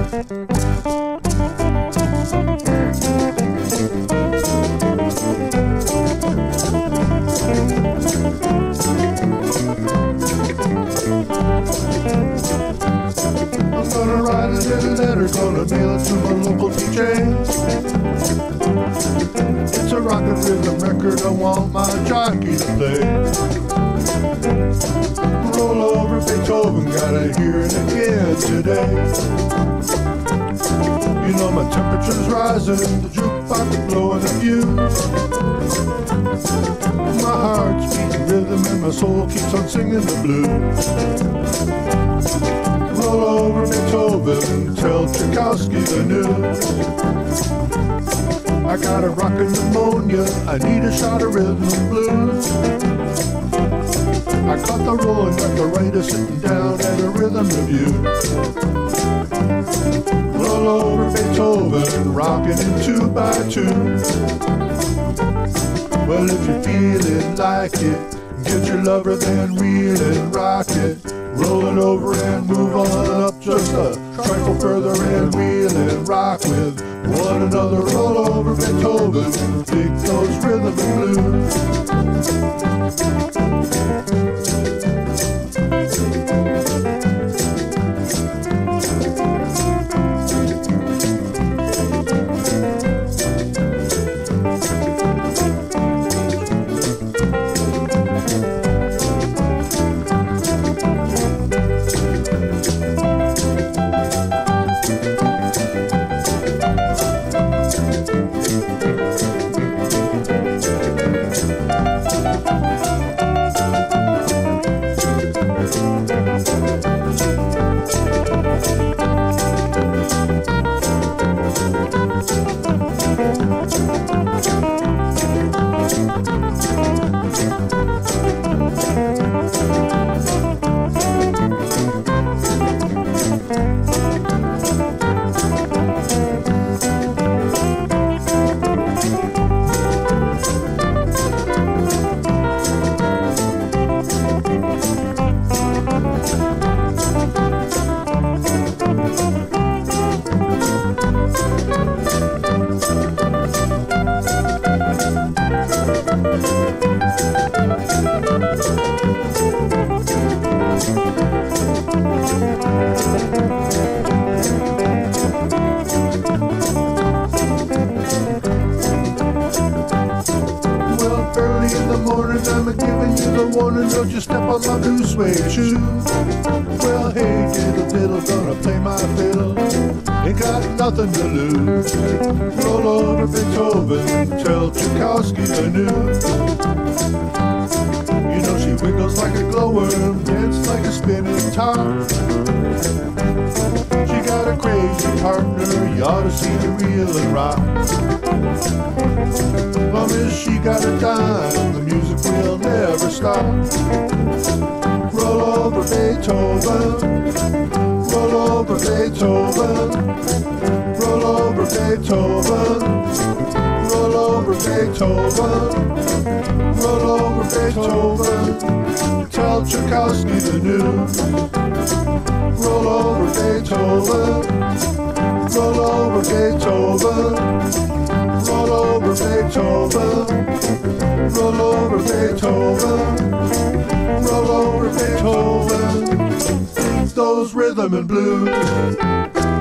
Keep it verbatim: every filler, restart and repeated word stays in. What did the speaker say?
I'm gonna write a little letter, gonna mail it to my local D J. It's a rock and rhythm record, I want my jockey to play. Roll over Beethoven, gotta hear it again today. You know my temperature's rising, the jukebox is blowing a fuse. My heart's beating rhythm and my soul keeps on singing the blues. Roll over Beethoven, tell Tchaikovsky the news. I got a rockin' pneumonia, I need a shot of rhythm and blues. I caught the rolling arthritis sitting down at a rhythm review. Roll over Beethoven, rockin' in two by two. Well, if you're feeling like it, get your lover, then reel and rock it. Roll it over and move on up just a trifle further and wheel and rock with one another. Roll over Beethoven, dig those rhythm and blues. I'm giving you the warning, don't you step on my blue suede shoe. Well, hey, diddle diddle, gonna play my fiddle, ain't got nothing to lose. Roll over Beethoven, tell Tchaikovsky the news. You know she wiggles like a glowworm, dances like a spinning top. She got a crazy partner, you ought to see the reel and rock. Long as she got a dime, the music will never stop. Roll over Beethoven, roll over Beethoven, roll over Beethoven, roll over Beethoven, roll over Beethoven, tell Tchaikovsky the news. Roll over Beethoven, roll over Beethoven, roll over Beethoven, roll over Beethoven, roll over Beethoven, those rhythm and blues.